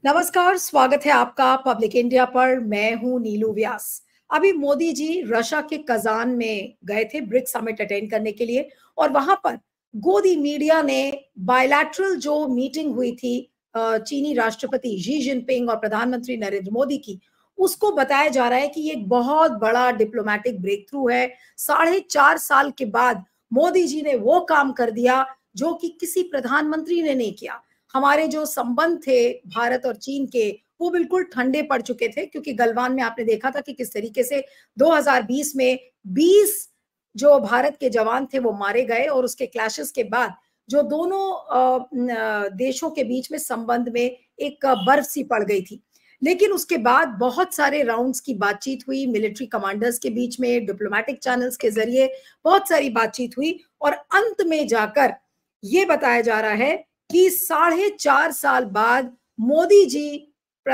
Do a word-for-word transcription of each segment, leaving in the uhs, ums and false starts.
नमस्कार, स्वागत है आपका पब्लिक इंडिया पर। मैं हूं नीलू व्यास। अभी मोदी जी रशिया के कजान में गए थे ब्रिक्स समिट अटेंड करने के लिए और वहां पर गोदी मीडिया ने बायलैटरल जो मीटिंग हुई थी चीनी राष्ट्रपति शी जिनपिंग और प्रधानमंत्री नरेंद्र मोदी की, उसको बताया जा रहा है कि ये एक बहुत बड़ा डिप्लोमेटिक ब्रेक थ्रू है। साढ़े चार साल के बाद मोदी जी ने वो काम कर दिया जो कि किसी प्रधानमंत्री ने नहीं किया। हमारे जो संबंध थे भारत और चीन के, वो बिल्कुल ठंडे पड़ चुके थे, क्योंकि गलवान में आपने देखा था कि किस तरीके से दो हज़ार बीस में बीस जो भारत के जवान थे वो मारे गए और उसके क्लैशेस के बाद जो दोनों देशों के बीच में संबंध में एक बर्फ सी पड़ गई थी। लेकिन उसके बाद बहुत सारे राउंड्स की बातचीत हुई मिलिट्री कमांडर्स के बीच में, डिप्लोमेटिक चैनल्स के जरिए बहुत सारी बातचीत हुई और अंत में जाकर ये बताया जा रहा है कि साढ़े चार साल बाद मोदी जी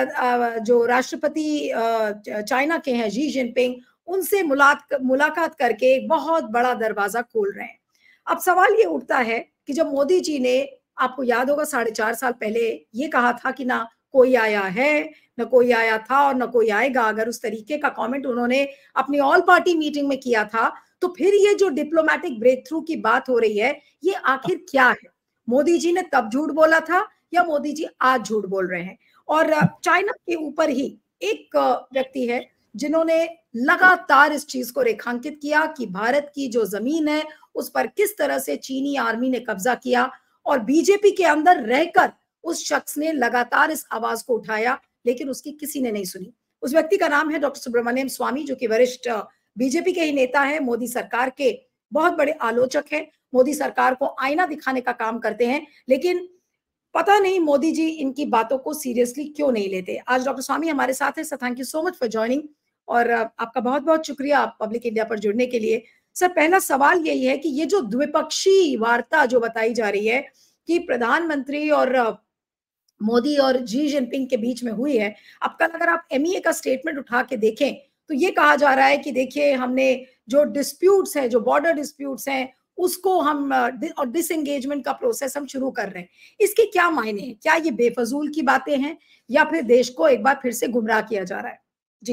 जो राष्ट्रपति चाइना के हैं शी जिनपिंग, उनसे मुलाकात करके एक बहुत बड़ा दरवाजा खोल रहे हैं। अब सवाल ये उठता है कि जब मोदी जी ने, आपको याद होगा, साढ़े चार साल पहले ये कहा था कि ना कोई आया है, न कोई आया था और न कोई आएगा, अगर उस तरीके का कमेंट उन्होंने अपनी ऑल पार्टी मीटिंग में किया था, तो फिर ये जो डिप्लोमेटिक ब्रेक थ्रू की बात हो रही है, ये आखिर क्या है? मोदी जी ने तब झूठ बोला था या मोदी जी आज झूठ बोल रहे हैं? और चाइना के ऊपर ही एक व्यक्ति है जिन्होंने लगातार इस चीज को रेखांकित किया कि भारत की जो जमीन है उस पर किस तरह से चीनी आर्मी ने कब्जा किया, और बीजेपी के अंदर रहकर उस शख्स ने लगातार इस आवाज को उठाया, लेकिन उसकी किसी ने नहीं सुनी। उस व्यक्ति का नाम है डॉक्टर सुब्रमण्यम स्वामी, जो कि वरिष्ठ बीजेपी के ही नेता है, मोदी सरकार के बहुत बड़े आलोचक हैं, मोदी सरकार को आईना दिखाने का काम करते हैं, लेकिन पता नहीं मोदी जी इनकी बातों को सीरियसली क्यों नहीं लेते। आज डॉक्टर स्वामी हमारे साथ है। Sir, thank you so much for joining और आपका बहुत बहुत शुक्रिया पब्लिक इंडिया पर जुड़ने के लिए। सर, पहला सवाल यही है कि ये जो द्विपक्षीय वार्ता जो बताई जा रही है कि प्रधानमंत्री और मोदी और शी जिनपिंग के बीच में हुई है, अब कल अगर आप एम ई ए का स्टेटमेंट उठा के देखें तो ये कहा जा रहा है कि देखिए, हमने जो डिस्प्यूट्स हैं, जो बॉर्डर डिस्प्यूट्स हैं, उसको हम और डिसएंगेजमेंट का प्रोसेस हम शुरू कर रहे हैं। इसके क्या मायने हैं? क्या ये बेफजूल की बातें हैं या फिर देश को एक बार फिर से गुमराह किया जा रहा है? जी,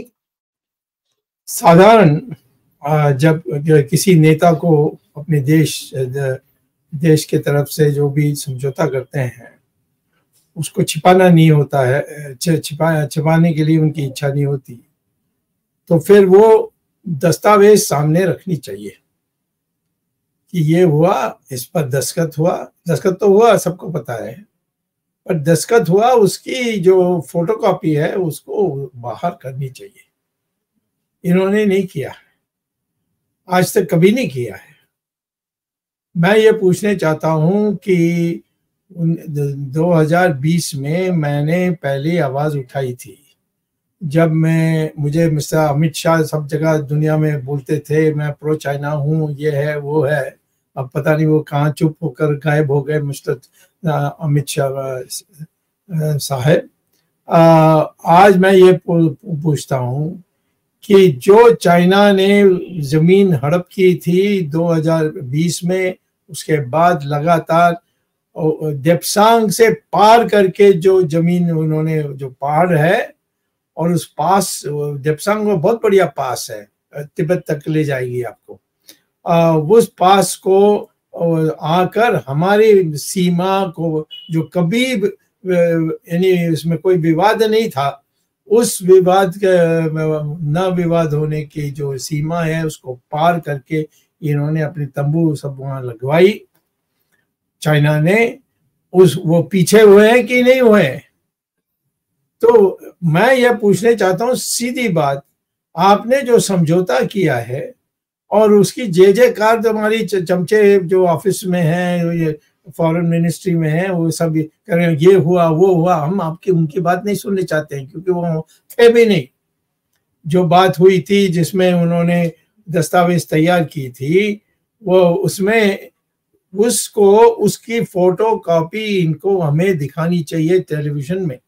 साधारण जब किसी नेता को अपने देश देश के तरफ से जो भी समझौता करते हैं उसको छिपाना नहीं होता है, छिपा छिपाने के लिए उनकी इच्छा नहीं होती, तो फिर वो दस्तावेज सामने रखनी चाहिए कि ये हुआ, इस पर दस्तखत हुआ। दस्तखत तो हुआ, सबको पता है, पर दस्तखत हुआ, उसकी जो फोटोकॉपी है उसको बाहर करनी चाहिए। इन्होंने नहीं किया, आज तक कभी नहीं किया है। मैं ये पूछने चाहता हूं कि दो हज़ार बीस में मैंने पहली आवाज उठाई थी, जब मैं मुझे मिस्टर अमित शाह सब जगह दुनिया में बोलते थे मैं प्रो चाइना हूँ, ये है वो है। अब पता नहीं वो कहाँ चुप होकर गायब हो गए मिस्टर अमित शाह साहब। आज मैं ये पूछता हूँ कि जो चाइना ने जमीन हड़प की थी दो हज़ार बीस में, उसके बाद लगातार देप्सांग से पार करके जो जमीन उन्होंने, जो पहाड़ है, और उस पास देप्सांग में बहुत बढ़िया पास है, तिब्बत तक ले जाएगी आपको, आ, उस पास को आकर हमारी सीमा को, जो कभी यानी उसमें कोई विवाद नहीं था, उस विवाद के न विवाद होने की जो सीमा है उसको पार करके इन्होंने अपनी तंबू सब वहां लगवाई। चाइना ने उस वो पीछे हुए हैं कि नहीं हुए? तो मैं ये पूछने चाहता हूँ सीधी बात, आपने जो समझौता किया है और उसकी जे जे कार तुम्हारी चमचे जो ऑफिस में हैं, ये फॉरेन मिनिस्ट्री में है, वो सब करें, ये हुआ वो हुआ, हम आपकी उनकी बात नहीं सुनना चाहते हैं, क्योंकि वो थे भी नहीं। जो बात हुई थी जिसमें उन्होंने दस्तावेज तैयार की थी, वो उसमें उसको उसकी फोटो कॉपी इनको हमें दिखानी चाहिए टेलीविजन में,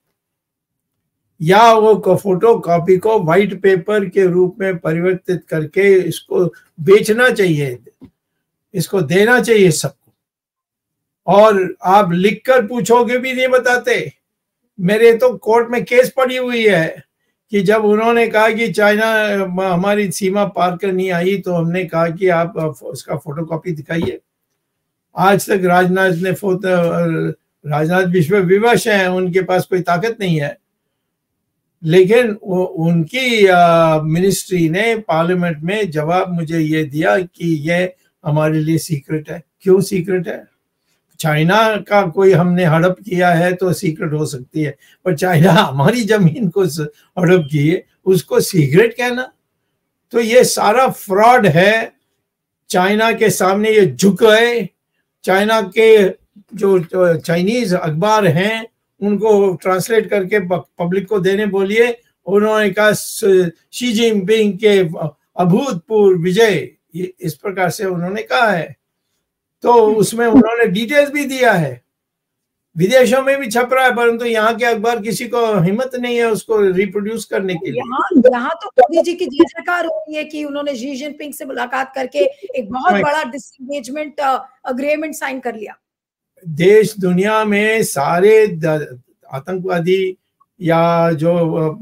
या वो फोटो कॉपी को व्हाइट पेपर के रूप में परिवर्तित करके इसको बेचना चाहिए, इसको देना चाहिए सबको। और आप लिखकर पूछोगे भी नहीं बताते, मेरे तो कोर्ट में केस पड़ी हुई है कि जब उन्होंने कहा कि चाइना हमारी सीमा पार कर नहीं आई तो हमने कहा कि आप उसका फोटोकॉपी दिखाइए। आज तक राजनाथ ने राजनाथ विश्व विवश हैं, उनके पास कोई ताकत नहीं है, लेकिन वो उनकी मिनिस्ट्री ने पार्लियामेंट में जवाब मुझे ये दिया कि ये हमारे लिए सीक्रेट है। क्यों सीक्रेट है? चाइना का कोई हमने हड़प किया है तो सीक्रेट हो सकती है, पर चाइना हमारी जमीन को हड़प की है, उसको सीक्रेट कहना? तो ये सारा फ्रॉड है। चाइना के सामने ये झुक गए। चाइना के जो चाइनीज अखबार हैं उनको ट्रांसलेट करके पब्लिक को देने बोलिए। उन्होंने कहा शी जिनपिंग के अभूतपूर्व विजय, इस प्रकार से उन्होंने कहा है। तो उसमें उन्होंने डिटेल्स भी दिया है, विदेशों में भी छप रहा है, परंतु यहाँ के अखबार किसी को हिम्मत नहीं है उसको रिप्रोड्यूस करने के लिए। यहाँ यहाँ तो मोदी जी की जय जयकार हो रही है कि उन्होंने शी जिनपिंग से मुलाकात करके एक बहुत बड़ा डिसएंगेजमेंट अग्रीमेंट साइन कर लिया। देश दुनिया में सारे आतंकवादी या जो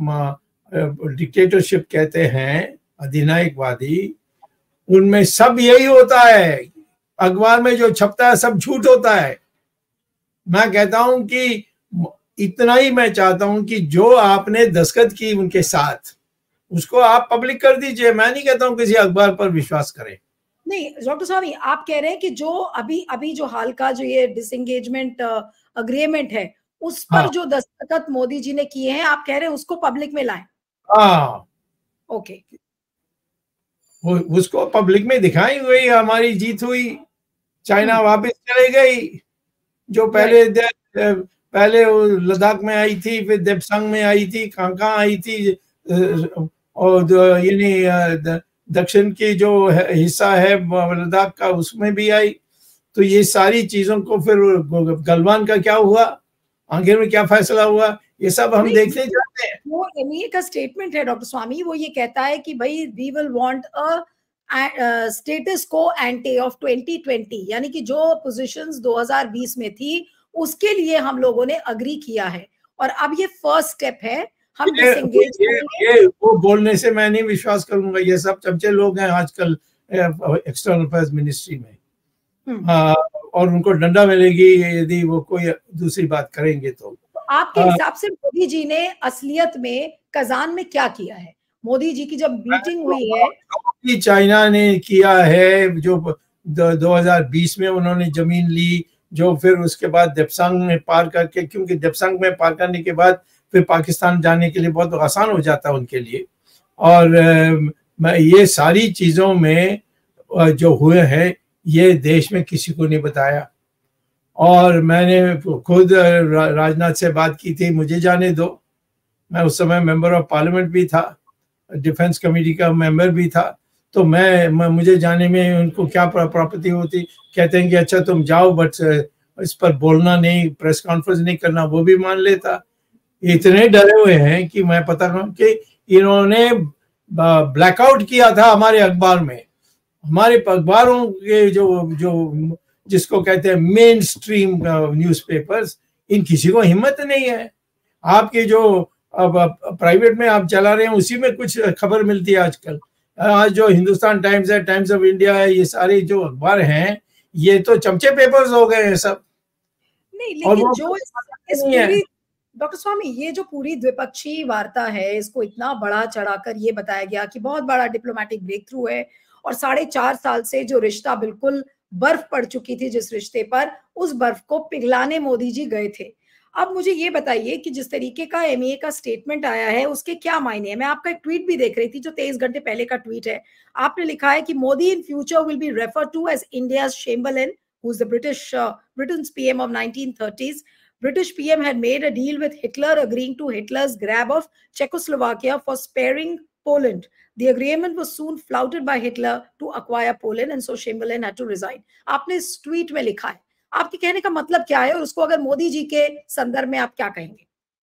डिक्टेटरशिप कहते हैं, अधिनायकवादी, उनमें सब यही होता है। अखबार में जो छपता है सब झूठ होता है। मैं कहता हूं कि इतना ही मैं चाहता हूं कि जो आपने दस्तखत की उनके साथ, उसको आप पब्लिक कर दीजिए। मैं नहीं कहता हूं किसी अखबार पर विश्वास करें। नहीं डॉक्टर स्वामी, आप कह रहे हैं कि जो अभी अभी जो हाल का जो ये डिसएंगेजमेंट अग्रीमेंट है उस पर हाँ। जो दस्तखत मोदी जी ने किए हैं, आप कह रहे हैं उसको पब्लिक में लाएं। हाँ, ओके, वो उसको पब्लिक में दिखाई हुई, हमारी जीत हुई, चाइना वापस चले गई। जो पहले पहले लद्दाख में आई थी, फिर देपसंग में आई थी, कहाँ कहाँ आई थी, और यानी दक्षिण की जो हिस्सा है लद्दाख का उसमें भी आई। तो ये सारी चीजों को फिर गलवान का क्या हुआ, आखिर में क्या फैसला हुआ, ये सब हम देखने जाते हैं। वो एनईए का स्टेटमेंट है डॉक्टर स्वामी, वो ये कहता है कि भाई we will want a status quo ante of twenty twenty, यानी कि जो पोजीशंस दो हज़ार बीस में थी उसके लिए हम लोगों ने अग्री किया है और अब ये फर्स्ट स्टेप है। हम ये, ये, ये वो बोलने से मैं नहीं विश्वास करूंगा। ये सब चमचे लोग हैं आजकल एक्सटर्नल अफेयर्स मिनिस्ट्री में, आ, और उनको डंडा मिलेगी यदि वो कोई दूसरी बात करेंगे तो। आपके हिसाब से मोदी जी ने असलियत में कजान में क्या किया है? मोदी जी की जब मीटिंग हुई है, कि चाइना ने किया है, जो दो हज़ार बीस में उन्होंने जमीन ली, जो फिर उसके बाद देपसंग में पार करके, क्योंकि देपसंग में पार करने के बाद फिर पाकिस्तान जाने के लिए बहुत आसान हो जाता है उनके लिए। और ये सारी चीज़ों में जो हुए हैं ये देश में किसी को नहीं बताया। और मैंने खुद राजनाथ से बात की थी, मुझे जाने दो, मैं उस समय मेंबर ऑफ पार्लियामेंट भी था, डिफेंस कमेटी का मेंबर भी था, तो मैं, मैं मुझे जाने में उनको क्या प्रॉपर्टी होती। कहते हैं कि अच्छा तुम जाओ, बट इस पर बोलना नहीं, प्रेस कॉन्फ्रेंस नहीं करना, वो भी मान लेता। इतने डरे हुए हैं कि मैं पता करूं कि इन्होंने ब्लैकआउट किया था हमारे अखबार में, हमारे अखबारों के जो जो जिसको कहते हैं मेन स्ट्रीम न्यूज़पेपर्स, इन किसी को हिम्मत नहीं है। आपके जो अब प्राइवेट में आप चला रहे हैं उसी में कुछ खबर मिलती है आजकल। आज जो हिंदुस्तान टाइम्स है, टाइम्स ऑफ इंडिया है, ये सारे जो अखबार हैं ये तो चमचे पेपर्स हो गए हैं सब। नहीं, लेकिन जो इस, इस पूरी डॉक्टर स्वामी, ये जो पूरी द्विपक्षीय वार्ता है, इसको इतना बड़ा चढ़ाकर ये बताया गया कि बहुत बड़ा डिप्लोमेटिक ब्रेक थ्रू है और साढ़े चार साल से जो रिश्ता बिल्कुल बर्फ पड़ चुकी थी, जिस रिश्ते पर, उस बर्फ को पिघलाने मोदी जी गए थे। अब मुझे ये बताइए कि जिस तरीके का एमईए का स्टेटमेंट आया है उसके क्या मायने हैं? मैं आपका एक ट्वीट भी देख रही थी जो तेईस घंटे पहले का ट्वीट है। आपने लिखा है कि Modi in future will be refer to as India's Chamberlain, who is the British Britain's PM of nineteen thirties. British P M had made a deal with Hitler, agreeing to Hitler's grab of Czechoslovakia for sparing Poland. The agreement was soon flouted by Hitler to acquire Poland, and so Chamberlain had to resign. आपने इस tweet में लिखा है, आपके कहने का मतलब क्या है और उसको अगर मोदी जी के संदर्भ में आप क्या कहेंगे?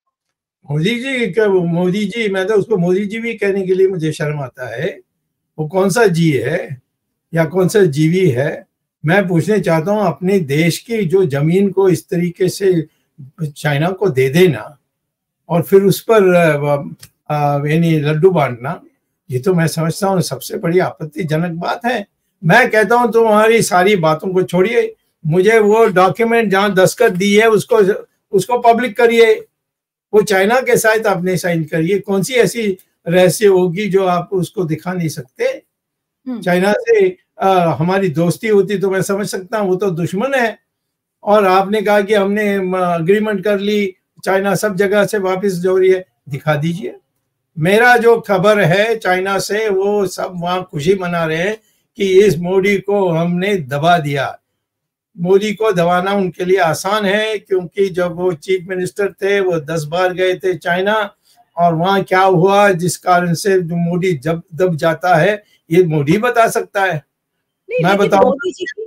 मोदी जी क्या, मोदी जी, मैं तो उसको मोदी जी भी कहने के लिए मुझे शर्म आता है। वो कौन सा जी है या कौन सा जीवी है? मैं पूछने चाहता हूँ, अपने देश की जो जमीन को इस तरीके से चाइना को दे देना, और फिर उस पर यानी लड्डू बांटना, ये तो मैं समझता हूँ सबसे बड़ी आपत्तिजनक बात है। मैं कहता हूँ तुम्हारी सारी बातों को छोड़िए, मुझे वो डॉक्यूमेंट जहाँ दस्तखत दी है उसको उसको पब्लिक करिए, वो चाइना के साथ आपने साइन करिए। कौन सी ऐसी रहस्य होगी जो आप उसको दिखा नहीं सकते? चाइना से आ, हमारी दोस्ती होती तो मैं समझ सकता हूँ, वो तो दुश्मन है। और आपने कहा कि हमने अग्रीमेंट कर ली, चाइना सब जगह से वापस जो रही है, दिखा दीजिए। मेरा जो खबर है चाइना से, वो सब वहां खुशी मना रहे हैं कि इस मोदी को हमने दबा दिया। मोदी को दबाना उनके लिए आसान है, क्योंकि जब वो चीफ मिनिस्टर थे वो दस बार गए थे चाइना, और वहां क्या हुआ जिस कारण से मोदी जब दब जाता है, ये मोदी बता सकता है। मैं बताऊं,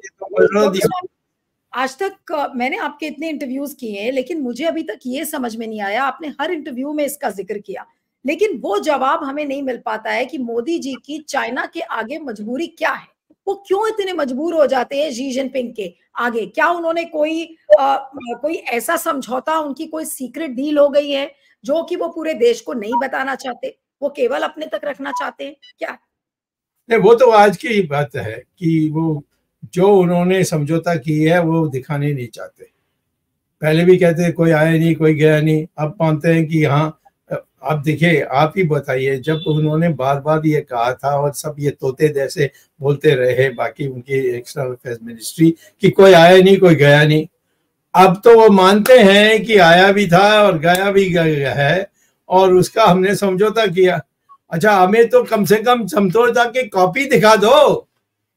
आज तक मैंने आपके इतने इंटरव्यूज किए हैं, लेकिन मुझे अभी तक ये समझ में नहीं आया, आपने हर इंटरव्यू में इसका जिक्र किया, लेकिन वो जवाब हमें नहीं मिल पाता है कि मोदी जी की चाइना के आगे मजबूरी क्या है। वो क्यों इतने मजबूर हो जाते हैं शी जिनपिंग के आगे? क्या उन्होंने कोई आ, कोई ऐसा समझौता, उनकी कोई सीक्रेट डील हो गई है जो कि वो पूरे देश को नहीं बताना चाहते, वो केवल अपने तक रखना चाहते हैं क्या? नहीं, वो तो आज की बात है कि वो जो उन्होंने समझौता की है वो दिखाने नहीं चाहते। पहले भी कहते कोई आया नहीं, कोई गया नहीं, अब मानते हैं कि हाँ। आप देखिए, आप ही बताइए, जब उन्होंने बार बार ये कहा था और सब ये तोते जैसे बोलते रहे बाकी उनकी एक्सटर्नल अफेयर्स मिनिस्ट्री कि कोई आया नहीं, कोई गया नहीं, अब तो वो मानते हैं कि आया भी था और गया भी गया है और उसका हमने समझौता किया। अच्छा, हमें तो कम से कम समझौता की कॉपी दिखा दो।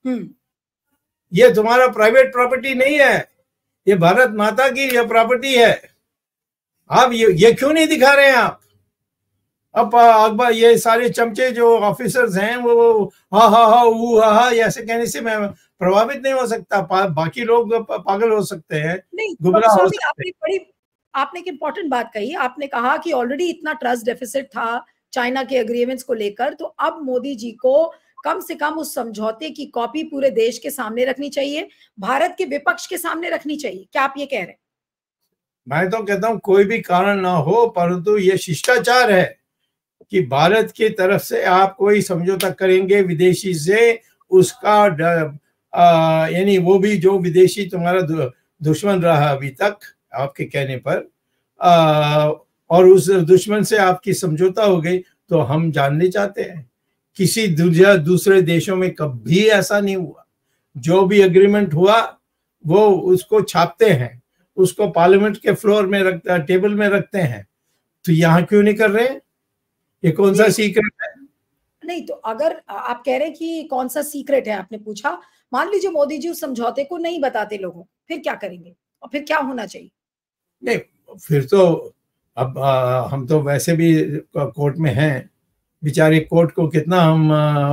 ये तुम्हारा प्राइवेट प्रॉपर्टी नहीं है, ये भारत माता की ये प्रॉपर्टी है। आप ये ये क्यों नहीं दिखा रहे हैं आप? अब अकबर ये सारे चमचे जो ऑफिसर्स हैं वो हा हा हा ऊ हा हा ऐसे कहने से मैं प्रभावित नहीं हो सकता, बाकी लोग पागल हो सकते हैं, गुमराह हो सकते हैं। आपने बड़ी आपने एक इम्पोर्टेंट बात कही, आपने कहा कि ऑलरेडी इतना ट्रस्ट डेफिसिट था चाइना के एग्रीमेंट्स को लेकर, तो अब मोदी जी को कम से कम उस समझौते की कॉपी पूरे देश के सामने रखनी चाहिए, भारत के विपक्ष के सामने रखनी चाहिए। क्या आप ये कह रहे हैं? मैं तो कहता हूं कोई भी कारण ना हो, परंतु ये शिष्टाचार है कि भारत की तरफ से आप कोई समझौता करेंगे विदेशी से, उसका यानी वो भी जो विदेशी तुम्हारा दुश्मन रहा अभी तक आपके कहने पर, आ, और उस दुश्मन से आपकी समझौता हो गई, तो हम जानना चाहते हैं। किसी दूसरे देशों में कभी ऐसा नहीं हुआ। जो भी एग्रीमेंट हुआ वो उसको छापते हैं, उसको पार्लियामेंट के फ्लोर में रखते, टेबल में रखते हैं। तो यहाँ क्यों नहीं कर रहे? ये कौन सा सीक्रेट है? नहीं, तो अगर आप कह रहे हैं कि कौन सा सीक्रेट है, आपने पूछा, मान लीजिए मोदी जी उस समझौते को नहीं बताते लोगों, फिर क्या करेंगे और फिर क्या होना चाहिए? नहीं, फिर तो अब आ, हम तो वैसे भी कोर्ट में हैं, बेचारे कोर्ट को कितना हम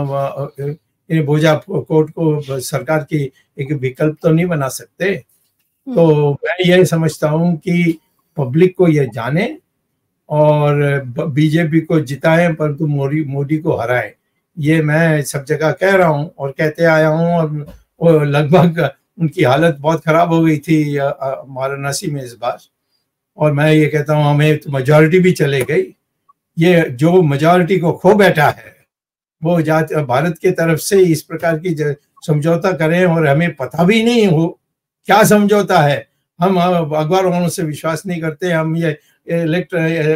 बोझा कोर्ट को सरकार की एक विकल्प तो नहीं बना सकते। तो मैं ये समझता हूँ कि पब्लिक को ये जाने और बीजेपी को जिताएं, परंतु मोदी मोदी को हराएं। ये मैं सब जगह कह रहा हूँ और कहते आया हूँ, और वो लगभग उनकी हालत बहुत खराब हो गई थी वाराणसी में इस बार। और मैं ये कहता हूँ हमें तो मेजॉरिटी भी चले गई। ये जो मेजॉरिटी को खो बैठा है वो जात भारत की तरफ से इस प्रकार की समझौता करें और हमें पता भी नहीं हो क्या समझौता है। हम अखबारों से विश्वास नहीं करते, हम ये इलेक्ट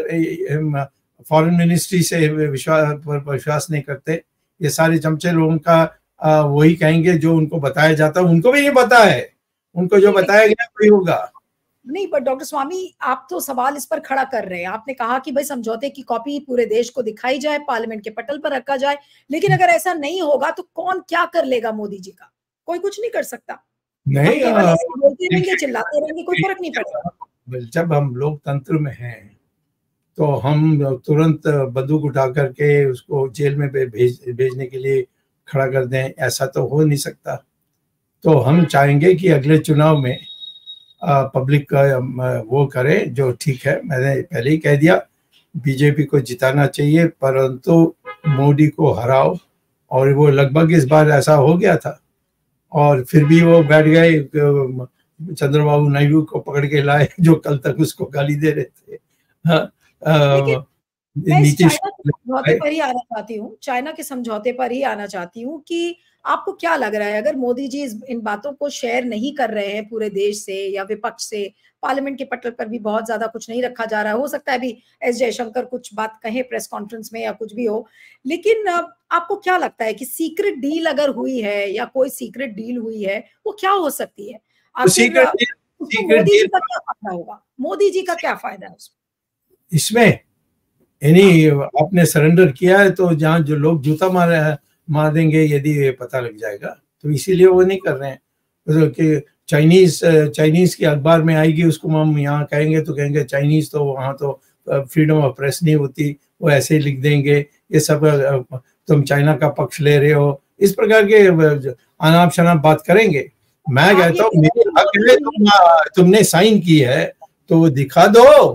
फॉरेन मिनिस्ट्री से विश्वास पर विश्वास नहीं करते। ये सारे चमचे लोगों का वही कहेंगे जो उनको बताया जाता है, उनको भी नहीं पता है, उनको जो बताया गया वही होगा। नहीं, पर डॉक्टर स्वामी, आप तो सवाल इस पर खड़ा कर रहे हैं। आपने कहा कि भाई समझौते की कॉपी पूरे देश को दिखाई जाए, पार्लियामेंट के पटल पर रखा जाए, लेकिन अगर ऐसा नहीं होगा तो कौन क्या कर लेगा मोदी जी का? कोई कुछ नहीं कर सकता। नहीं, बोलते रहेंगे, चिल्लाते रहेंगे, कोई फर्क नहीं पड़ेगा। जब हम लोकतंत्र में हैं तो हम तुरंत बंदूक उठा करके उसको जेल में भेज भेजने के लिए खड़ा कर दें, ऐसा तो हो नहीं सकता। तो हम चाहेंगे कि अगले चुनाव में पब्लिक का वो करे जो ठीक है। मैंने पहले ही कह दिया, बीजेपी को जिताना चाहिए, परंतु मोदी को हराओ। और वो लगभग इस बार ऐसा हो गया था, और फिर भी वो बैठ गए, चंद्रबाबू नायडू को पकड़ के लाए जो कल तक उसको गाली दे रहे थे। हाँ, मैं इस चाइना के समझौते पर ही आना चाहती हूँ चाइना के समझौते पर ही आना चाहती हूँ कि आपको क्या लग रहा है, अगर मोदी जी इन बातों को शेयर नहीं कर रहे हैं पूरे देश से या विपक्ष से, पार्लियामेंट के पटल पर भी बहुत ज्यादा कुछ नहीं रखा जा रहा है, हो सकता है अभी एस जयशंकर कुछ बात कहें प्रेस कॉन्फ्रेंस में या कुछ भी हो, लेकिन आपको क्या लगता है कि सीक्रेट डील अगर हुई है या कोई सीक्रेट डील हुई है वो क्या हो सकती है? आखिर मोदी जी का क्या फायदा होगा? मोदी जी का क्या फायदा है इसमें? यानी आपने सरेंडर किया है तो जहाँ जो लोग जूता मार मार देंगे यदि पता लग जाएगा, तो इसीलिए वो नहीं कर रहे हैं। तो कि चाइनीज चाइनीज के अखबार में आएगी, उसको हम यहाँ कहेंगे तो कहेंगे चाइनीज तो वहाँ तो फ्रीडम ऑफ प्रेस नहीं होती, वो ऐसे ही लिख देंगे ये सब तुम चाइना का पक्ष ले रहे हो, इस प्रकार के अनाप शनाप बात करेंगे। मैं कहता हूँ मेरे हक में तुम, तुमने साइन की है तो वो दिखा दो,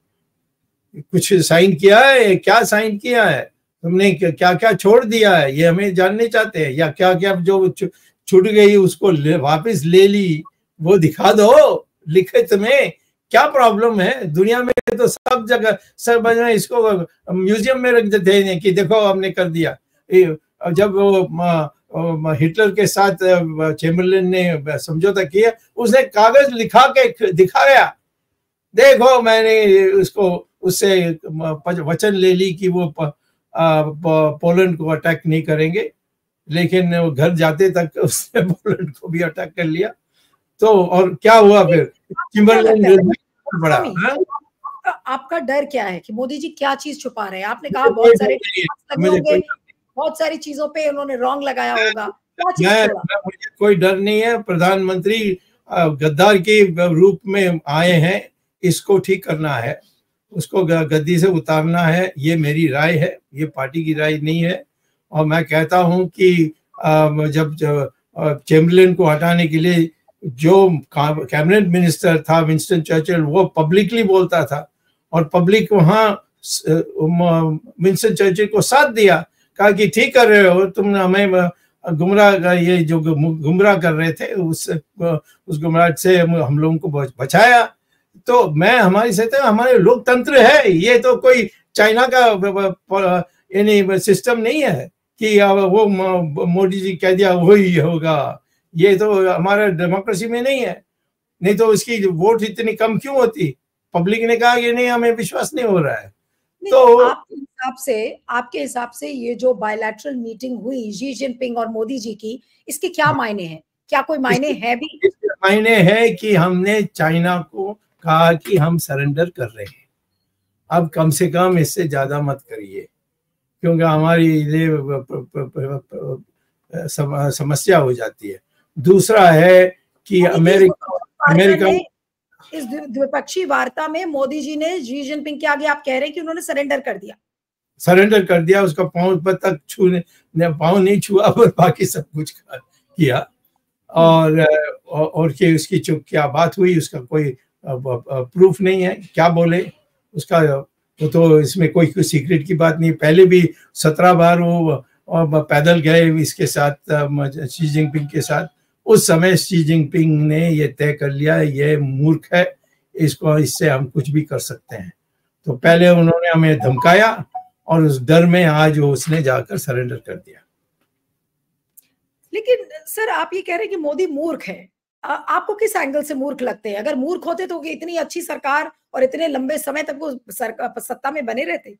कुछ साइन किया है, क्या साइन किया है तुमने, क्या क्या छोड़ दिया है ये हमें जानने चाहते हैं, या क्या क्या जो छूट गई उसको ले, वापस ले ली, वो दिखा दो लिखित में। क्या प्रॉब्लम है? दुनिया में तो सब जगह सब इसको म्यूजियम में रख देते हैं कि देखो हमने कर दिया। जब वो हिटलर के साथ चेम्बरलेन ने समझौता किया, उसने कागज लिखा के दिखाया, देखो मैंने उसको उससे वचन ले ली कि वो पोलैंड को अटैक नहीं करेंगे, लेकिन वो घर जाते तक उसने पोलैंड को भी अटैक कर लिया। तो और क्या हुआ फिर? चेम्बरलेन बड़ा। आपका डर क्या है कि मोदी जी क्या चीज छुपा रहे हैं? आपने कहा बहुत सारे होंगे, बहुत सारी चीजों पे उन्होंने रॉन्ग लगाया होगा, क्या चीज मैं, मैं मुझे कोई डर नहीं है। प्रधानमंत्री गद्दार के रूप में आए हैं, इसको ठीक करना है, उसको गद्दी से उतारना है, ये मेरी राय है, ये पार्टी की राय नहीं है। और मैं कहता हूं कि जब चेम्बरलेन को हटाने के लिए जो कैबिनेट मिनिस्टर था विंस्टन चर्चिल, वो पब्लिकली बोलता था और पब्लिक वहां विंस्टन चर्चिल को साथ दिया, कहा कि ठीक कर रहे हो तुम, हमें गुमराह ये जो गुमराह कर रहे थे उस उस गुमराह से हम लोगों को बचाया। तो मैं हमारी सत्ता, हमारे लोकतंत्र है, ये तो कोई चाइना का यानी सिस्टम नहीं है कि वो मोदी जी कह दिया वही होगा, ये तो हमारा डेमोक्रेसी में नहीं है। नहीं तो इसकी वोट इतनी कम क्यों होती? पब्लिक ने कहा कि नहीं हमें विश्वास नहीं हो रहा है। तो आपके हिसाब से आपके हिसाब से ये जो बायलैटरल मीटिंग हुई शी जिनपिंग और मोदी जी की, इसके क्या मायने हैं? क्या कोई मायने है भी? इसके मायने है कि हमने चाइना को कहा कि हम सरेंडर कर रहे हैं, अब कम से कम इससे ज्यादा मत करिए, क्योंकि हमारी ये समस्या हो जाती है। दूसरा है कि अमेरिका अमेरिका इस द्विपक्षीय वार्ता में मोदी जी ने शी जिनपिंग के आगे आप कह रहे हैं कि उन्होंने सरेंडर कर दिया सरेंडर कर दिया उसका पांव पर तक छूने, पांव नहीं छुआ पर बाकी सब कुछ किया। और और कि उसकी चुप क्या बात हुई उसका कोई प्रूफ नहीं है, क्या बोले उसका, वो तो इसमें कोई कोई सीक्रेट की बात नहीं। पहले भी सत्रह बार वो पैदल गए इसके साथ शी जिनपिंग के साथ, उस समय शी जिनपिंग ने ये तय कर लिया ये मूर्ख है, इसको इससे हम कुछ भी कर सकते हैं। तो पहले उन्होंने हमें धमकाया और उस डर में आज उसने जाकर सरेंडर कर दिया। लेकिन सर आप ये कह रहे हैं कि मोदी मूर्ख है, आ, आपको किस एंगल से मूर्ख लगते हैं? अगर मूर्ख होते तो इतनी अच्छी सरकार और इतने लंबे समय तक वो सत्ता में बने रहते।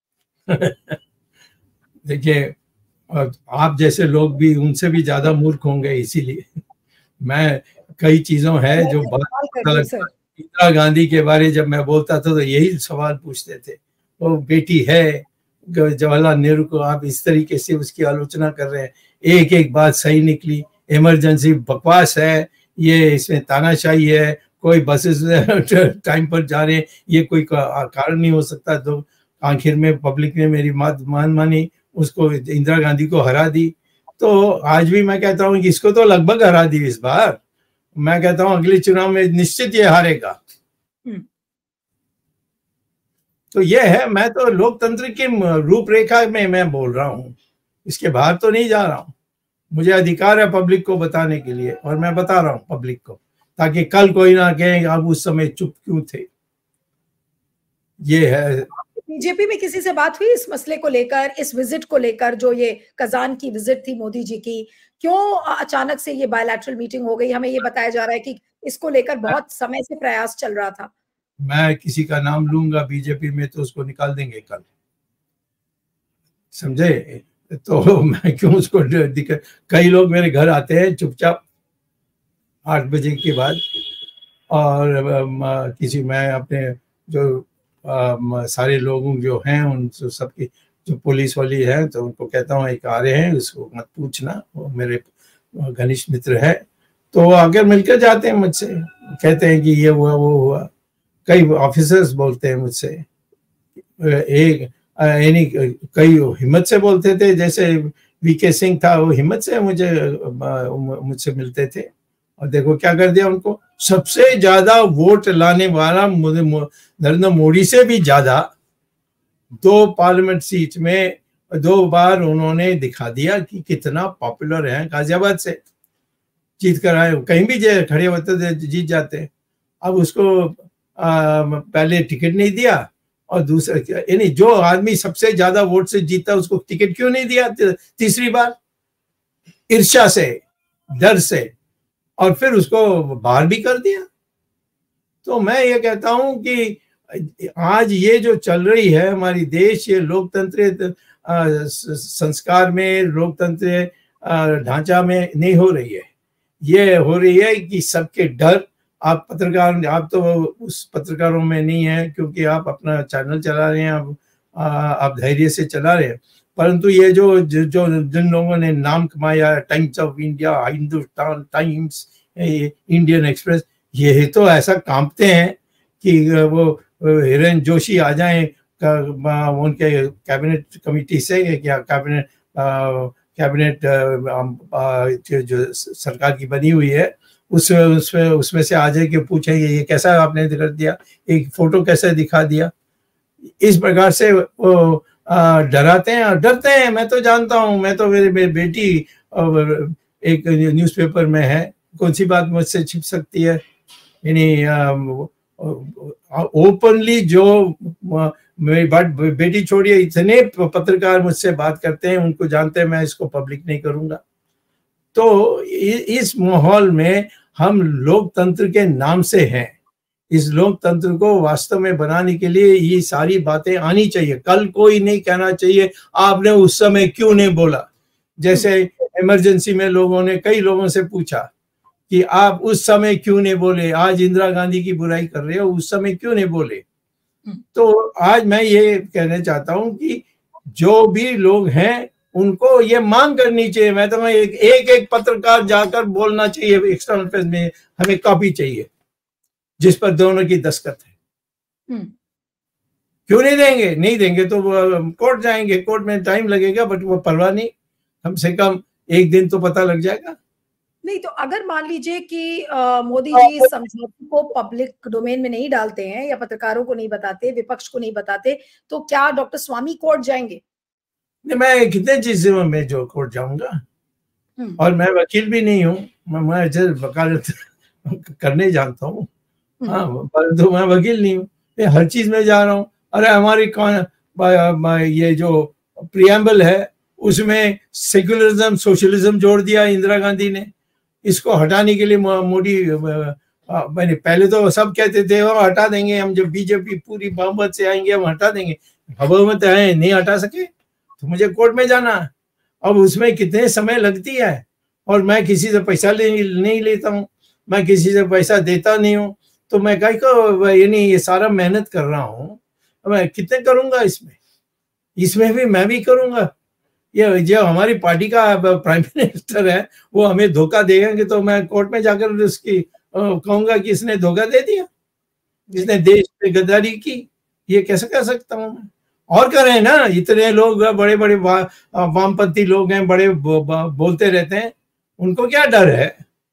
देखिए आप जैसे लोग भी उनसे भी ज्यादा मूर्ख होंगे, इसीलिए मैं कई चीजों है जो बहुत। इंदिरा गांधी के बारे जब मैं बोलता था तो यही सवाल पूछते थे, वो बेटी है जवाहरलाल नेहरू को आप इस तरीके से उसकी आलोचना कर रहे हैं, एक एक बात सही निकली, इमरजेंसी बकवास है, ये इसमें तानाशाही है, कोई बसेस टाइम पर जा रहे हैं, ये कोई कारण नहीं हो सकता। तो आखिर में पब्लिक ने मेरी बात मान मानी, उसको इंदिरा गांधी को हरा दी। तो आज भी मैं कहता हूँ कि इसको तो लगभग हरा दी इस बार, मैं कहता हूँ अगले चुनाव में निश्चित ये हारेगा। तो ये है, मैं तो लोकतंत्र की रूपरेखा में मैं बोल रहा हूँ, इसके बाहर तो नहीं जा रहा हूँ। मुझे अधिकार है पब्लिक को बताने के लिए और मैं बता रहा हूँ पब्लिक को, ताकि कल कोई ना कहे आप उस समय चुप क्यों थे। ये है। बीजेपी में किसी से बात हुई इस मसले को लेकर, इस विजिट को लेकर, जो ये कजान की विजिट थी मोदी जी की, क्यों अचानक से ये बायलैटरल मीटिंग हो गई? हमें ये बताया जा रहा है कि इसको लेकर बहुत समय से प्रयास चल रहा था। मैं किसी का नाम लूंगा बीजेपी में तो उसको निकाल देंगे कल, समझे? तो मैं क्यों उसको दिक्कत। कई लोग मेरे घर आते हैं चुपचाप आठ बजे के बाद, और किसी मैं अपने जो आ, सारे लोगों जो हैं उन सबकी जो पुलिस वाली है तो उनको कहता हूँ एक आ रहे हैं, उसको मत पूछना, वो मेरे घनिष्ठ मित्र है। तो आकर मिलकर जाते हैं मुझसे, कहते हैं कि ये हुआ वो हुआ। कई ऑफिसर्स बोलते हैं मुझसे, एक यानी कई हिम्मत से बोलते थे, जैसे वीके सिंह था वो हिम्मत से मुझे मुझसे मिलते थे, और देखो क्या कर दिया उनको। सबसे ज्यादा वोट लाने वाला नरेंद्र मोदी से भी ज्यादा दो पार्लियामेंट सीट में दो बार उन्होंने दिखा दिया कि कितना पॉपुलर है। गाजियाबाद से जीत कर आए, कहीं भी खड़े होते थे जीत जाते। अब उसको आ, पहले टिकट नहीं दिया, और दूसरा यानी जो आदमी सबसे ज्यादा वोट से जीता उसको टिकट क्यों नहीं दिया तीसरी बार? ईर्ष्या से, डर से, और फिर उसको बाहर भी कर दिया। तो मैं ये कहता हूं कि आज ये जो चल रही है हमारी देश, ये लोकतंत्र संस्कार में, लोकतंत्र ढांचा में नहीं हो रही है। ये हो रही है कि सबके डर। आप पत्रकार, आप तो उस पत्रकारों में नहीं है क्योंकि आप अपना चैनल चला रहे हैं, आप आप धैर्य से चला रहे हैं, परंतु ये जो जो जिन लोगों ने नाम कमाया, Times of India, Hindustan Times, Indian Express, ये तो ऐसा कांपते हैं कि वो हिरेन जोशी आ जाएं उनके कैबिनेट कमेटी से, या कैबिनेट कैबिनेट जो सरकार की बनी हुई है उस उसमें उसमें से आ जाए कि पूछेंगे ये कैसा आपने कर दिया, एक फोटो कैसे दिखा दिया। इस प्रकार से वो डराते हैं और डरते हैं। मैं तो जानता हूँ, मैं तो मेरी मेरी बेटी एक न्यूज़पेपर में है, कौन सी बात मुझसे छिप सकती है? यानी ओपनली जो मेरी बात बेटी छोड़िए, इतने पत्रकार मुझसे बात करते हैं, उनको जानते हैं मैं इसको पब्लिक नहीं करूंगा। तो इस माहौल में हम लोकतंत्र के नाम से हैं। इस लोकतंत्र को वास्तव में बनाने के लिए ये सारी बातें आनी चाहिए। कल कोई नहीं कहना चाहिए आपने उस समय क्यों नहीं बोला। जैसे इमरजेंसी में लोगों ने, कई लोगों से पूछा कि आप उस समय क्यों नहीं बोले, आज इंदिरा गांधी की बुराई कर रहे हो, उस समय क्यों नहीं बोले। तो आज मैं ये कहना चाहता हूं कि जो भी लोग हैं उनको ये मांग करनी चाहिए। मैं तो मैं एक एक, एक पत्रकार जाकर बोलना चाहिए एक्सटर्नल अफेयर्स में, हमें कॉपी चाहिए जिस पर दोनों की दस्तखत है। क्यों नहीं देंगे? नहीं देंगे तो कोर्ट जाएंगे, कोर्ट में टाइम लगेगा, बट वो परवाह नहीं, कम से कम एक दिन तो पता लग जाएगा। नहीं तो अगर मान लीजिए कि मोदी जी इस समझौते को पब्लिक डोमेन में नहीं डालते हैं या पत्रकारों को नहीं बताते, विपक्ष को नहीं बताते, तो क्या डॉक्टर स्वामी कोर्ट जाएंगे? नहीं, मैं कितने चीजों में जो कोर्ट जाऊंगा, और मैं वकील भी नहीं हूँ, मैं जब वकालत करने जानता हूँ, हाँ, परंतु मैं वकील नहीं हूँ, हर चीज में जा रहा हूँ। अरे हमारी कौन ये जो प्रियम्बल है उसमें सेक्युलरिज्म, सोशलिज्म जोड़ दिया इंदिरा गांधी ने। इसको हटाने के लिए मोदी, मैंने पहले तो सब कहते थे वो हटा देंगे हम, जब बीजेपी पूरी बहुमत से आएंगे हम हटा देंगे। बहुमत है, नहीं हटा सके तो मुझे कोर्ट में जाना। अब उसमें कितने समय लगती है, और मैं किसी से पैसा ले, नहीं लेता हूँ, मैं किसी से पैसा देता नहीं हूँ, तो मैं कहीं को यानी ये सारा मेहनत कर रहा हूँ, मैं कितने करूंगा इसमें इसमें भी मैं भी करूंगा। ये जो हमारी पार्टी का प्राइम मिनिस्टर है वो हमें धोखा देंगे तो मैं कोर्ट में जाकर उसकी कहूंगा कि इसने धोखा दे दिया, इसने देश पे गद्दारी की। ये कैसे कह सकता हूँ मैं? और करें ना, इतने लोग बड़े बड़े वामपंथी लोग हैं, बड़े बो, बो, बोलते रहते हैं, उनको क्या डर है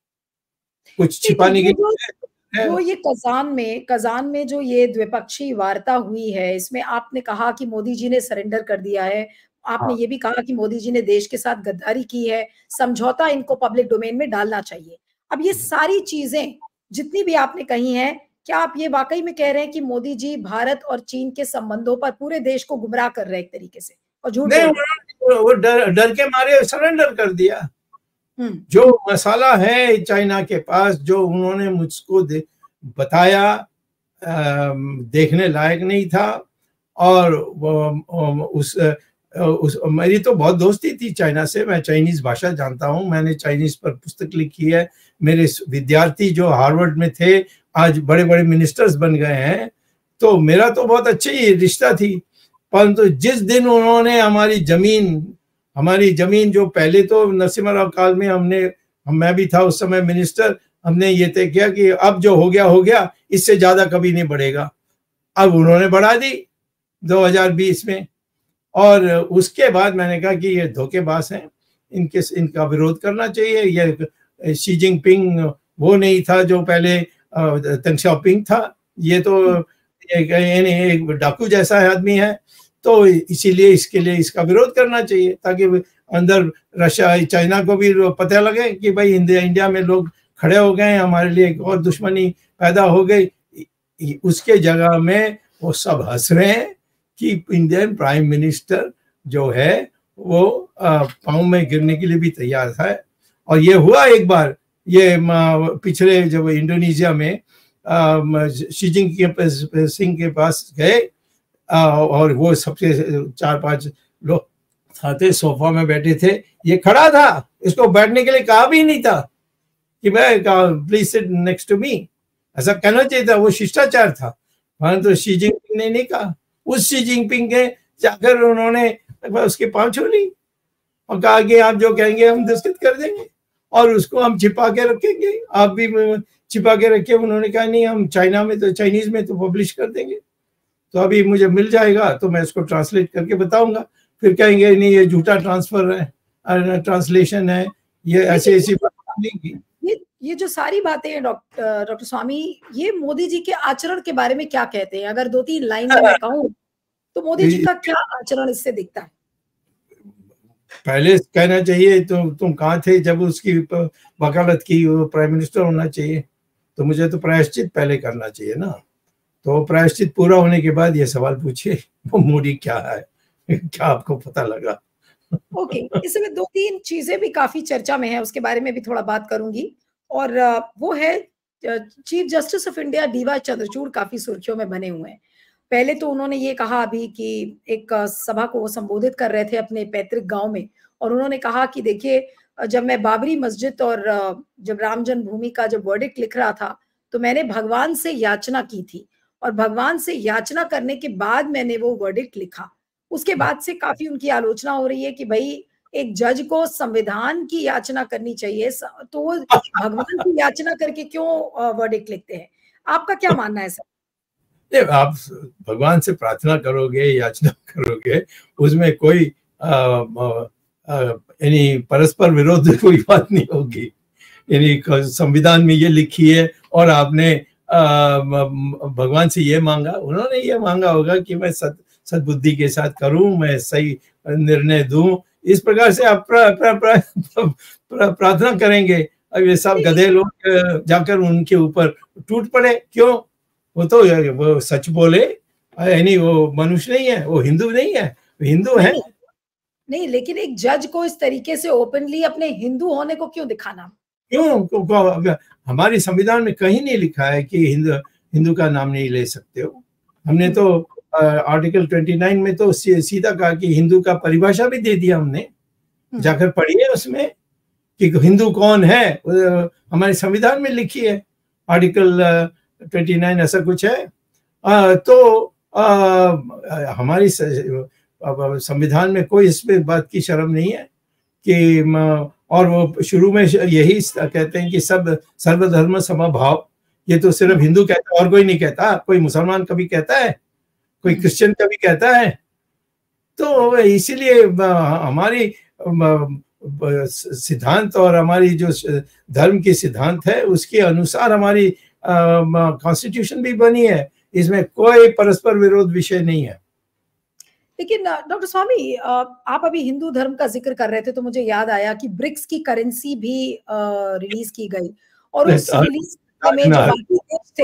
कुछ छिपाने के लिए? जो ये कजान में कजान में जो ये द्विपक्षीय वार्ता हुई है, इसमें आपने कहा कि मोदी जी ने सरेंडर कर दिया है, आपने ये भी कहा कि मोदी जी ने देश के साथ गद्दारी की है, समझौता इनको पब्लिक डोमेन में डालना चाहिए। अब ये सारी चीजें जितनी भी आपने कही हैं, क्या आप ये वाकई में कह रहे हैं कि मोदी जी भारत और चीन के संबंधों पर पूरे देश को गुमराह कर रहे हैं एक तरीके से और झूठ बोल रहे हैं? वो डर डर के मारे सरेंडर कर दिया। जो मसाला है चाइना के पास, जो उन्होंने मुझको बताया, आ, देखने लायक नहीं था। और उस, उस मेरी तो बहुत दोस्ती थी चाइना से, मैं चाइनीज भाषा जानता हूँ, मैंने चाइनीज पर पुस्तक लिखी है। मेरे विद्यार्थी जो हार्वर्ड में थे आज बड़े बड़े मिनिस्टर्स बन गए हैं। तो मेरा तो बहुत अच्छी ही रिश्ता थी। परंतु जिस दिन उन्होंने हमारी जमीन हमारी जमीन जो पहले तो नरसिम्हा राव काल में हमने हम मैं भी था उस समय मिनिस्टर, हमने ये तय किया कि अब जो हो गया हो गया, इससे ज्यादा कभी नहीं बढ़ेगा। अब उन्होंने बढ़ा दी दो हज़ार बीस में। और उसके बाद मैंने कहा कि ये धोखेबाज हैं, इनके इनका विरोध करना चाहिए। ये शी जिनपिंग वो नहीं था जो पहले दंग शाओपिंग था, ये तो एक, एक डाकू जैसा आदमी है। तो इसीलिए इसके लिए इसका विरोध करना चाहिए, ताकि अंदर रशिया चाइना को भी पता लगे कि भाई इंडिया इंडिया में लोग खड़े हो गए, हमारे लिए एक और दुश्मनी पैदा हो गई। उसके जगह में वो सब हंस रहे हैं कि इंडियन प्राइम मिनिस्टर जो है वो पाँव में गिरने के लिए भी तैयार था। और ये हुआ एक बार, ये पिछले जब इंडोनेशिया में शी जिनपिंग के पास गए और वो सबसे चार पांच लोग थे, सोफा में बैठे थे, ये खड़ा था, इसको बैठने के लिए कहा भी नहीं था कि मैं please sit next to me, ऐसा कहना चाहिए था, वो शिष्टाचार था। परंतु तो शी जिनपिंग ने नहीं कहा। उस शी जिनपिंग के जाकर उन्होंने उसके पांव छू ली और कहा कि आप जो कहेंगे हम दस्तखत कर देंगे और उसको हम छिपा के रखेंगे, आप भी छिपा के रखे। उन्होंने कहा नहीं, हम चाइना में तो चाइनीज में तो पब्लिश कर देंगे, तो अभी मुझे मिल जाएगा तो मैं इसको ट्रांसलेट करके बताऊंगा। फिर कहेंगे नहीं ये झूठा ट्रांसफर है, ट्रांसलेशन है, ये ऐसे ऐसी बात नहीं की। ये ये जो सारी बातें हैं डॉक्टर डॉक्टर स्वामी, ये मोदी जी के आचरण के बारे में क्या कहते हैं? अगर दो तीन लाइन में मैं कहूँ तो मोदी जी का क्या आचरण इससे दिखता है? पहले कहना चाहिए तो तुम कहाँ थे जब उसकी वकालत की, वो प्राइम मिनिस्टर होना चाहिए, तो मुझे तो प्रायश्चित पहले करना चाहिए ना। तो प्रायश्चित पूरा होने के बाद ये सवाल पूछिए वो मोदी क्या है, क्या आपको पता लगा? ओके okay, इस समय दो तीन चीजें भी काफी चर्चा में है, उसके बारे में भी थोड़ा बात करूंगी। और वो है chief justice of India D Y Chandrachud काफी सुर्खियों में बने हुए हैं। पहले तो उन्होंने ये कहा अभी कि एक सभा को वो संबोधित कर रहे थे अपने पैतृक गांव में, और उन्होंने कहा कि देखिए जब मैं बाबरी मस्जिद और जब राम जन्मभूमि का जब वर्डिक्ट लिख रहा था तो मैंने भगवान से याचना की थी, और भगवान से याचना करने के बाद मैंने वो वर्डिक्ट लिखा। उसके बाद से काफी उनकी आलोचना हो रही है कि भाई एक जज को संविधान की याचना करनी चाहिए, तो वो भगवान की याचना करके क्यों वर्डिक्ट लिखते हैं? आपका क्या मानना है सर? आप भगवान से प्रार्थना करोगे, याचना करोगे, उसमें कोई यानी परस्पर विरोध कोई बात नहीं होगी। यानी संविधान में ये लिखी है और आपने आ, भगवान से ये मांगा, उन्होंने ये मांगा होगा कि मैं सत सद्बुद्धि के साथ करूं, मैं सही निर्णय दूं, इस प्रकार से आप प्रा, प्रा, प्रा, प्रा, प्रार्थना करेंगे। अब ये सब गधे लोग जाकर उनके ऊपर टूट पड़े क्यों? वो तो वो सच बोले, यानी वो मनुष्य नहीं है, वो हिंदू नहीं है, वो हिंदू है नहीं, नहीं, लेकिन एक जज को इस तरीके से ओपनली अपने हिंदू होने को क्यों दिखाना? क्यों? हमारे संविधान में कहीं नहीं लिखा है कि हिंदू हिंदू का नाम नहीं ले सकते हो। हमने तो आर्टिकल उनतीस में तो सीधा कहा कि हिंदू का परिभाषा भी दे दिया हमने, जाकर पढ़िए उसमें कि हिंदू कौन है, हमारे संविधान में लिखी है आर्टिकल उनतीस ऐसा कुछ है। आ, तो आ, हमारी संविधान में कोई इसमें बात की शर्म नहीं है कि, और वो शुरू में यही कहते हैं कि सब सर्वधर्म समभाव, ये तो सिर्फ हिंदू कहता है और कोई नहीं कहता। कोई मुसलमान कभी कहता है, कोई क्रिश्चियन कभी कहता है? तो इसीलिए हमारी सिद्धांत और हमारी जो धर्म की सिद्धांत है उसके अनुसार हमारी कॉन्स्टिट्यूशन भी बनी है, इसमें कोई परस्पर विरोध विषय नहीं है। लेकिन डॉक्टर स्वामी, आप अभी हिंदू धर्म का जिक्र कर रहे थे तो मुझे याद आया कि ब्रिक्स की करेंसी भी रिलीज की गई, और उस रिलीज में जो बाकी देश थे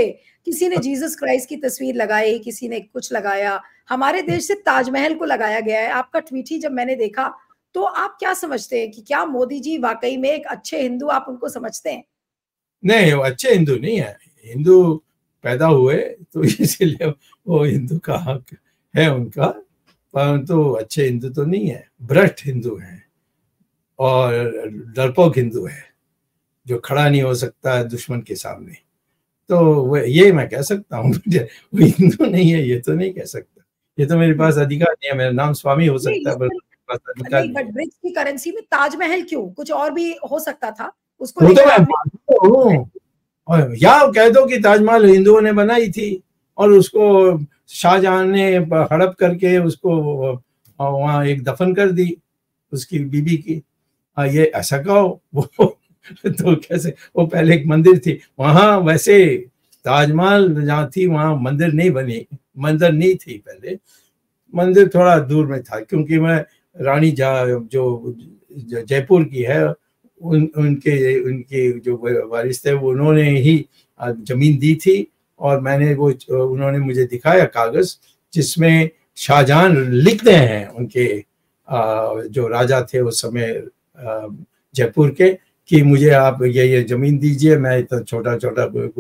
किसी ने जीसस क्राइस्ट की तस्वीर लगाई, किसी ने कुछ लगाया, हमारे देश से ताजमहल को लगाया गया है। आपका ट्वीट ही जब मैंने देखा, तो आप क्या समझते हैं कि क्या मोदी जी वाकई में एक अच्छे हिंदू आप उनको समझते हैं? नहीं, वो अच्छे हिंदू नहीं है। हिंदू पैदा हुए तो इसीलिए वो हिंदू का हक है उनका, परंतु अच्छे हिंदू तो नहीं है, भ्रष्ट हिंदू हैं और डरपोक हिंदू है जो खड़ा नहीं हो सकता है दुश्मन के सामने। तो वो ये मैं कह सकता हूँ, वो हिंदू नहीं है ये तो नहीं कह सकता। ये तो मेरे पास अधिकार नहीं है, मेरा नाम स्वामी हो सकता है, पर नहीं, बट ब्रिक्स की करेंसी में ताजमहल क्यों? कुछ और भी हो सकता था उसको वो तो लेकर मैं आपने मानता हूँ। और या कह दो कि ताजमहल हिंदुओं ने बनाई थी और उसको शाहजहां ने हड़प करके उसको वहां एक दफन कर दी उसकी बीबी की, आ, ये ऐसा कहो। वो तो कैसे, वो पहले एक मंदिर थी वहां, वैसे ताजमहल जहाँ थी वहां मंदिर नहीं बनी, मंदिर नहीं थी पहले, मंदिर थोड़ा दूर में था, क्योंकि मैं रानी जा जो जयपुर की है उन उनके उनके जो वारिस थे वो उन्होंने ही जमीन दी थी और मैंने वो उन्होंने मुझे दिखाया कागज जिसमें शाहजहां लिखते हैं उनके जो राजा थे उस समय जयपुर के कि मुझे आप ये ये जमीन दीजिए, मैं इतना छोटा छोटा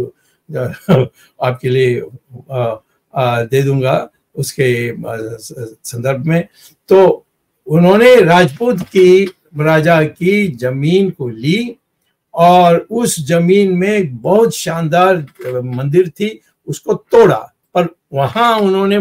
आपके लिए आ, आ, दे दूंगा उसके संदर्भ में। तो उन्होंने राजपूत की राजा की जमीन को ली और उस जमीन में बहुत शानदार मंदिर थी, उसको तोड़ा, पर वहां उन्होंने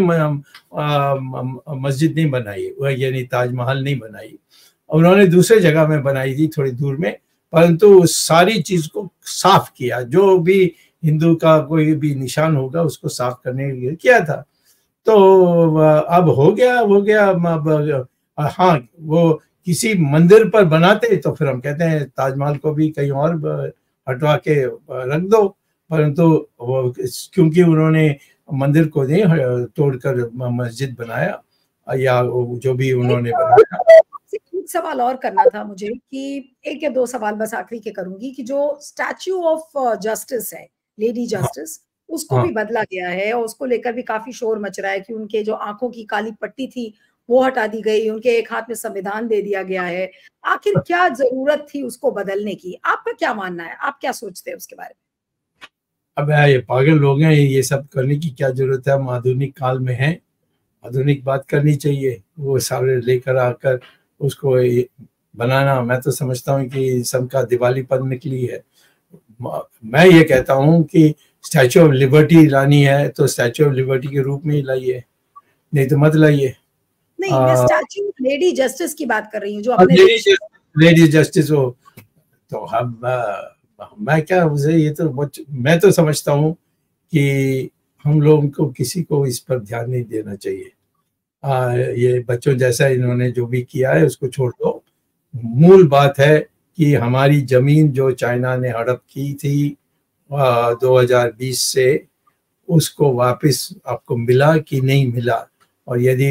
मस्जिद नहीं बनाई, यानी ताजमहल नहीं बनाई, उन्होंने दूसरे जगह में बनाई थी थोड़ी दूर में, परंतु सारी चीज को साफ किया, जो भी हिंदू का कोई भी निशान होगा उसको साफ करने के लिए किया था। तो अब हो गया हो गया अब हाँ, वो किसी मंदिर पर बनाते तो फिर हम कहते हैं ताजमहल को भी कहीं और हटवा के रख दो, परंतु वो क्योंकि उन्होंने मंदिर को नहीं तोड़कर मस्जिद बनाया या जो भी उन्होंने बनाया। एक सवाल और करना था मुझे कि एक या दो सवाल बस आखिरी के करूंगी कि जो स्टैच्यू ऑफ जस्टिस है, लेडी जस्टिस, उसको भी बदला गया है और उसको लेकर भी काफी शोर मच रहा है कि उनके जो आंखों की काली पट्टी थी वो हटा दी गई, उनके एक हाथ में संविधान दे दिया गया है। आखिर क्या जरूरत थी उसको बदलने की? आपका क्या मानना है, आप क्या सोचते हैं उसके बारे में? अब ये पागल लोग हैं, ये सब करने की क्या जरूरत है? हम आधुनिक काल में हैं, आधुनिक बात करनी चाहिए, वो सारे लेकर आकर उसको बनाना, मैं तो समझता हूँ कि सबका दिवालीपन निकली है। मैं ये कहता हूँ कि स्टैच्यू ऑफ लिबर्टी लानी है तो स्टैच्यू ऑफ लिबर्टी के रूप में ही लाइए, नहीं तो मत लाइए। नहीं, मैं स्टैच्यू लेडी जस्टिस की बात कर रही हूँ, जो अपने लेडी जस्टिस हो तो हम मैं क्या उसे ये तो मैं तो समझता हूँ कि हम लोगों को किसी को इस पर ध्यान नहीं देना चाहिए। आ, ये बच्चों जैसा इन्होंने जो भी किया है उसको छोड़ दो। मूल बात है कि हमारी जमीन जो चाइना ने हड़प की थी आ, दो हज़ार बीस से, उसको वापस आपको मिला कि नहीं मिला, और यदि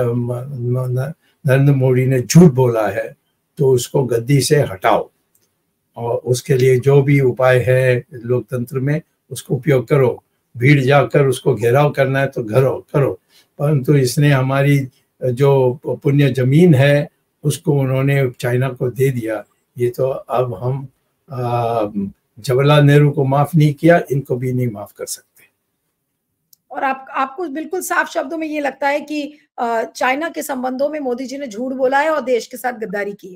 नरेंद्र मोदी ने झूठ बोला है तो उसको गद्दी से हटाओ और उसके लिए जो भी उपाय है लोकतंत्र में उसको उपयोग करो। भीड़ जाकर उसको घेराव करना है तो घरो करो, परंतु इसने हमारी जो पुण्य जमीन है उसको उन्होंने चाइना को दे दिया। ये तो अब हम जवाहरलाल नेहरू को माफ नहीं किया, इनको भी नहीं माफ कर सकते। और आप आपको बिल्कुल साफ शब्दों में ये लगता है कि चाइना के संबंधों में मोदी जी ने झूठ बोला है और देश के साथ गद्दारी की है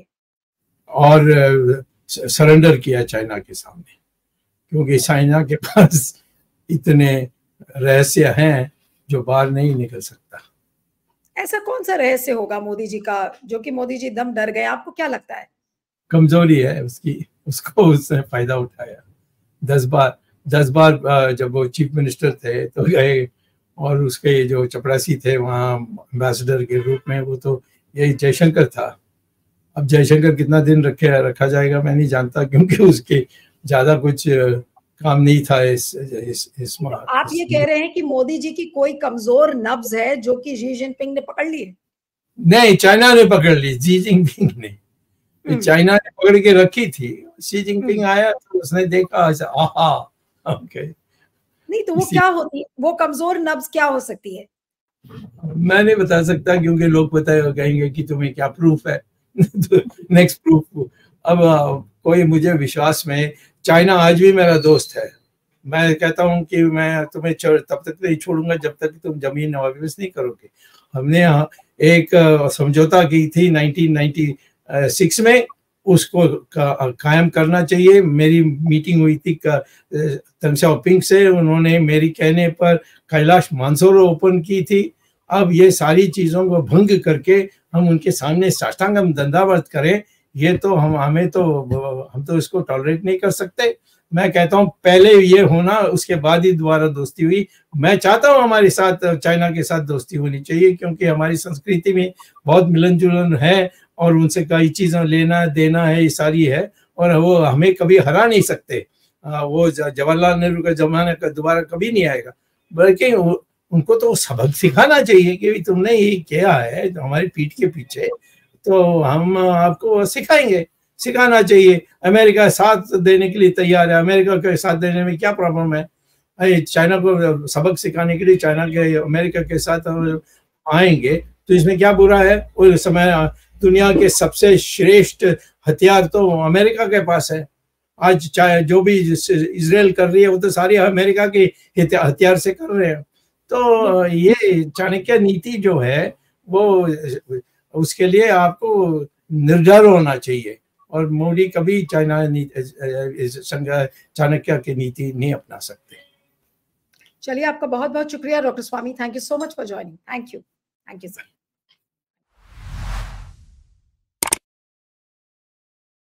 और सरेंडर किया चाइना के सामने, क्योंकि चाइना के पास इतने रहस्य हैं जो बाहर नहीं निकल सकता। ऐसा कौन सा रहस्य होगा मोदी जी का जो कि मोदी जी दम डर गए? आपको क्या लगता है? कमजोरी है उसकी, उसको उससे फायदा उठाया। दस बार दस बार जब वो चीफ मिनिस्टर थे तो गए, और उसके जो चपरासी थे वहाँ एम्बेसडर के रूप में, वो तो यही जयशंकर था। अब जयशंकर कितना दिन रखे रखा जाएगा मैं नहीं जानता, क्योंकि उसके ज्यादा कुछ काम नहीं था इस इस, इस आप ये कह रहे हैं कि मोदी जी की कोई कमजोर नब्ज है जो कि शी जिनपिंग ने पकड़ ली है? नहीं, चाइना ने पकड़ ली, शी जिनपिंग ने। चाइना ने पकड़ के रखी थी, शी जिनपिंग आया तो उसने देखा, आहा ओके, नहीं तो वो क्या होती है, वो कमजोर नब्ज क्या हो सकती है? मैं नहीं बता सकता, क्योंकि लोग पता कहेंगे कि तुम्हें क्या प्रूफ है। Next proof. अब कोई मुझे विश्वास में, चाइना आज भी मेरा दोस्त है। मैं कहता हूं कि मैं तुम्हें तब तक नहीं छोड़ूंगा जब तक तुम जमीन वापस नहीं करोगे। हमने यहाँ एक समझौता की थी नाइनटीन नाइंटी सिक्स में, उसको का, कायम करना चाहिए। मेरी मीटिंग हुई थी दंग शाओपिंग से, उन्होंने मेरी कहने पर कैलाश मानसरोवर ओपन की थी। अब ये सारी चीज़ों को भंग करके हम उनके सामने साष्टांगम दंडावत करें, ये तो हम हमें तो हम तो इसको टॉलरेट नहीं कर सकते। मैं कहता हूँ पहले ये होना, उसके बाद ही दोबारा दोस्ती हुई। मैं चाहता हूँ हमारे साथ चाइना के साथ दोस्ती होनी चाहिए, क्योंकि हमारी संस्कृति में बहुत मिलन जुलन है और उनसे कई चीज़ें लेना देना है, ये सारी है, और वो हमें कभी हरा नहीं सकते। वो जवाहरलाल नेहरू का जमाना का दोबारा कभी नहीं आएगा, बल्कि उनको तो सबक सिखाना चाहिए कि तुमने ये किया है तो हमारी पीठ के पीछे, तो हम आपको सिखाएंगे, सिखाना चाहिए। अमेरिका साथ देने के लिए तैयार है, अमेरिका के साथ देने में क्या प्रॉब्लम है? चाइना को सबक सिखाने के लिए चाइना के अमेरिका के साथ आएंगे तो इसमें क्या बुरा है? उस समय दुनिया के सबसे श्रेष्ठ हथियार तो अमेरिका के पास है। आज चाहे जो भी इजराइल कर रही है वो तो सारी अमेरिका के हथियार से कर रहे हैं। तो ये चाणक्य नीति जो है वो, उसके लिए आपको निर्डर होना चाहिए, और मोदी कभी चाइना चाणक्य की नीति नहीं अपना सकते। चलिए, आपका बहुत बहुत शुक्रिया doctor Swamy. Thank you so much for joining. Thank you, thank you sir.